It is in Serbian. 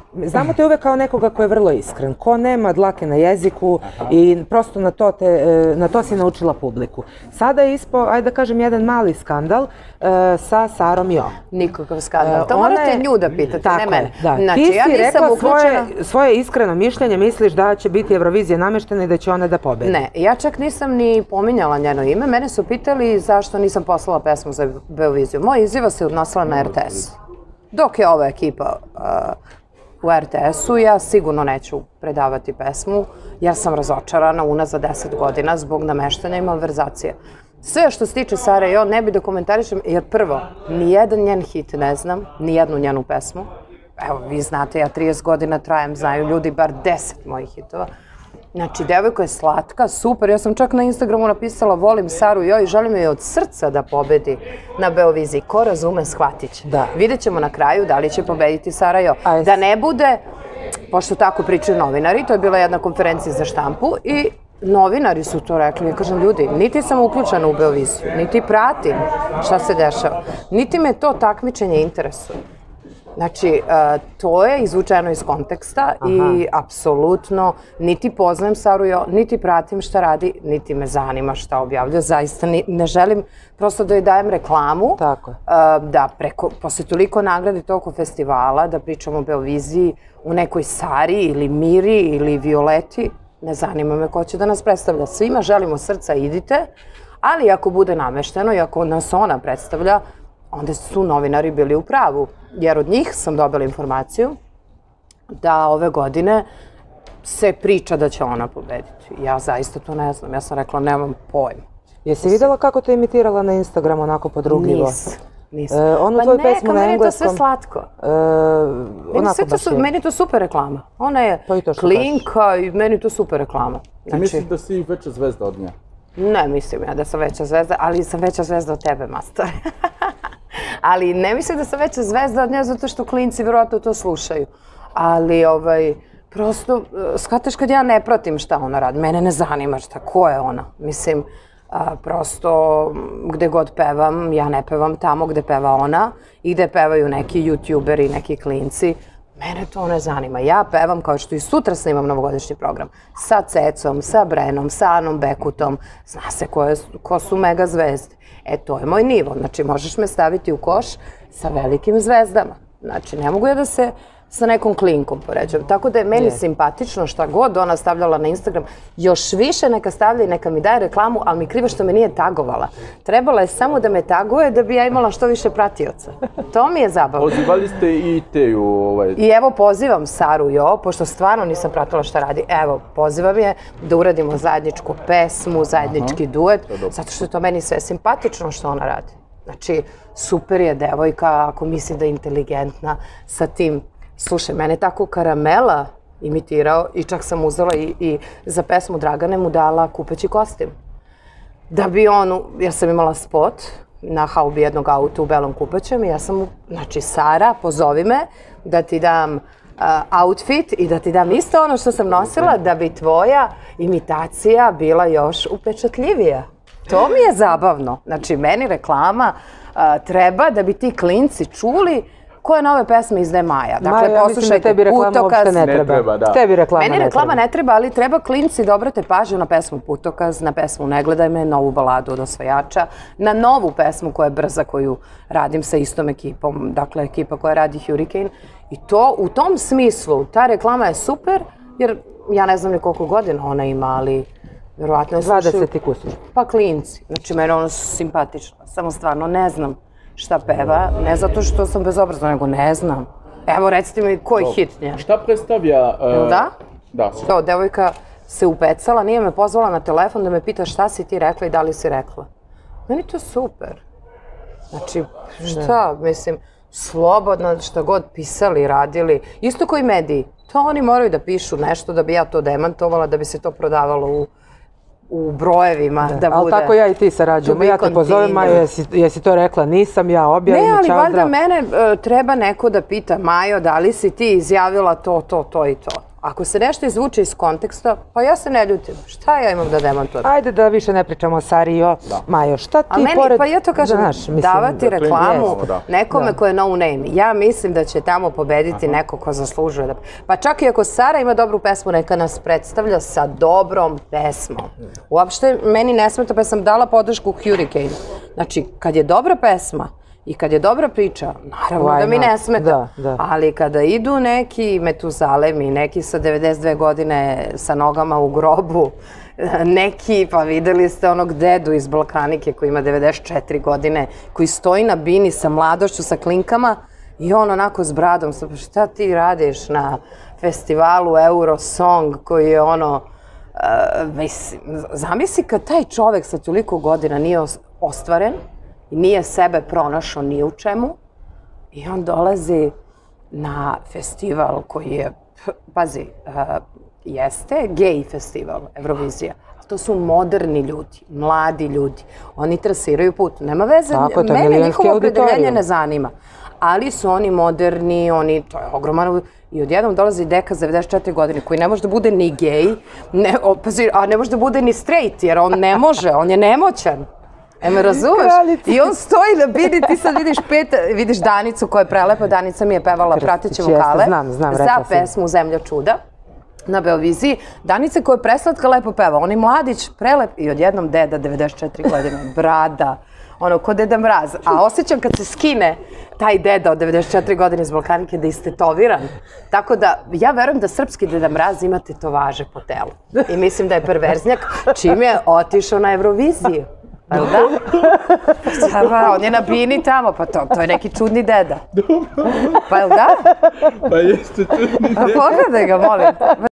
znamo te uvek kao nekoga ko je vrlo iskren, ko nema dlake na jeziku i prosto na to si naučila publiku. Sada je ispao, ajde da kažem, jedan mali skandal sa Sarom Jo. Nikakav skandal. To morate nju da pitate, ne mene. Ti si rekla svoje iskreno mišljenje, misliš da će biti Eurovizija nameštena i da će ona da pobedi. Ne, ja čak nisam ni pominjala njeno ime. Mene su pitali zašto nisam poslala pesmu za Beoviziju. Moja izjava se odnosila na RTS. Dok je ova ekipa u RTS-u, ja sigurno neću predavati pesmu, jer sam razočarana unazad 10 godina zbog nameštanja i malverzacije. Sve što se tiče Sare Jo ne bi da komentarišem, jer prvo, nijedan njen hit ne znam, nijednu njenu pesmu. Evo, vi znate, ja 30 godina trajem, znaju ljudi bar 10 mojih hitova. Znači, devojka je slatka, super. Ja sam čak na Instagramu napisala volim Saru Jo i želim joj od srca da pobedi na Beoviziji. Ko razume, shvatit će. Vidjet ćemo na kraju da li će pobediti Sara Jo. Da ne bude, pošto tako pričaju novinari, to je bila jedna konferencija za štampu i novinari su to rekli. Ja kažem, ljudi, niti sam uključena u Beoviziju, niti pratim šta se dešava, niti me to takmičenje interesuje. Znači, to je izvučeno iz konteksta i apsolutno niti poznajem Saru Jo, niti pratim šta radi, niti me zanima šta objavlja. Zaista ne želim prosto da joj dajem reklamu, da posle toliko nagrade toliko festivala, da pričamo o Beoviziji, u nekoj Sari ili Miri ili Violeti. Ne zanima me ko će da nas predstavlja. Svima želimo srca, idite, ali ako bude namešteno i ako nas ona predstavlja, onda su novinari bili u pravu, jer od njih sam dobila informaciju da ove godine se priča da će ona pobediti. Ja zaista to ne znam, ja sam rekla nemam pojma. Jesi videla kako te imitirala na Instagramu onako podrugljivo? Nisam. Onu tvoju pesmu na engleskom... Meni je to sve slatko. Meni je to super reklama. Ona je klinka i meni je to super reklama. Ti misliš da si veća zvezda od nje? Ne mislim ja da sam veća zvezda, ali sam veća zvezda od tebe, Mastore. Ali ne mislim da sam veća zvezda od nje zato što klinci vjerojatno to slušaju. Ali prosto, shvataš kad ja ne pratim šta ona radi, mene ne zanima šta, ko je ona. Mislim, prosto gde god pevam, ja ne pevam tamo gde peva ona i gde pevaju neki youtuberi, neki klinci. Mene to ne zanima. Ja pevam kao što i sutra snimam novogodišnji program. Sa Cecom, sa Brenom, sa Anom Bekutom. Zna se ko su mega zvezde. To je moj nivo. Znači, možeš me staviti u koš sa velikim zvezdama. Znači, ne mogu ja da se sa nekom klinkom poređujem. Tako da je meni simpatično šta god ona stavljala na Instagram. Još više neka stavlja i neka mi daje reklamu, ali mi krivo što me nije tagovala. Trebala je samo da me taguje da bi ja imala što više pratioca. To mi je zabavno. Pozivali ste i Teju? I evo pozivam Saru Jo, pošto stvarno nisam pratila šta radi. Evo, pozivam je da uradimo zajedničku pesmu, zajednički duet, zato što je to meni sve simpatično što ona radi. Znači, super je devojka, ako misli da je inteligentna sa tim. Slušaj, mene tako Karamela imitirao i čak sam uzela i za pesmu Dragane mu dala kupeći kostim. Da bi jer sam imala spot na haubi jednog auta u belom kupećem i ja sam mu, znači Sara, pozovi me da ti dam outfit i da ti dam isto ono što sam nosila da bi tvoja imitacija bila još upečatljivija. To mi je zabavno. Znači, meni reklama treba da bi ti klinci čuli koje nove pesme izdaje Maja. Dakle, poslušajte Putokaz. Meni reklama ne treba, ali treba klinci da obrate pažnju na pesmu Putokaz, na pesmu Ne gledaj me, novu baladu od osvajača, na novu pesmu koja je brza, koju radim sa istom ekipom, dakle ekipa koja radi Hurricane. I to, u tom smislu, ta reklama je super, jer ja ne znam ni koliko godina ona ima, ali vjerovatno je slušaju... 20 i kusur. Pa klinci. Znači, mene ono su simpatično. Samo stvarno ne znam šta peva, ne zato što sam bezobrazna, nego ne znam. Evo, recite mi koji hit nje. Šta predstavlja... Da? Da. Devojka se upecala, nije me pozvala na telefon da me pita šta si ti rekla i da li si rekla. Meni to super. Znači, šta, mislim, slobodno šta god pisali, radili. Isto koji mediji. To oni moraju da pišu nešto da bi ja to demantovala, da bi se to prodavalo u brojevima, da bude... Ali tako ja i ti sarađujemo. Ja te pozovem, Majo, jesi to rekla? Nisam, ja objavim. Ne, ali valjda mene treba neko da pita, Majo, da li si ti izjavila to i to. Ako se nešto izvuče iz konteksta, pa ja se ne ljutim. Šta ja imam da demantujem? Ajde da više ne pričamo o Sari. Majo, šta ti pored... Pa ja to kažem, davati reklamu nekome ko je no name. Ja mislim da će tamo pobediti neko ko zaslužuje. Pa čak i ako Sara ima dobru pesmu, neka nas predstavlja sa dobrom pesmom. Uopšte meni ne smeta, pa sam dala podršku Hurricane. Znači, kad je dobra pesma i kad je dobra priča, naravno da mi ne smeta. Ali kada idu neki Metuzalemi, neki sa 92 godine sa nogama u grobu, neki, pa videli ste onog dedu iz Balkanike koji ima 94 godine, koji stoji na bini sa mladošću, sa klinkama i on onako s bradom. Šta ti radiš na festivalu Eurosong koji je ono... Zamisli kad taj čovek sa toliko godina nije ostvaren i nije sebe pronašao ni u čemu i on dolazi na festival koji je, pazi, jeste gej festival, Eurovizija. To su moderni ljudi, mladi ljudi. Oni trasiraju put. Nema veze, mene njihovo opredeljenje ne zanima. Ali su oni moderni, to je ogromano. I odjednom dolazi deka za 94 godine koji ne može da bude ni gej, a ne može da bude ni straight, jer on ne može, on je nemoćan. Me razumeš? I on stoji na bini, ti sad vidiš Danicu koja je prelepa, Danica mi je pevala prateće vokale za pesmu Zemlja čuda na Beoviziji. Danica koja je preslatka lepo peva, on je mladić, prelep i odjednom deda 94 godine, brada, ono, ko Deda Mraz. A osjećam kad se skine taj deda od 94 godine iz Balkanike da je istetoviran. Tako da, ja verujem da srpski Deda Mraz ima tetovaže po telu. I mislim da je perverznjak čim je otišao na Euroviziju. Pa da? On je na bini tamo, pa to je neki čudni deda. Pa jel da? Pa jeste čudni deda. Pogledaj ga, molim.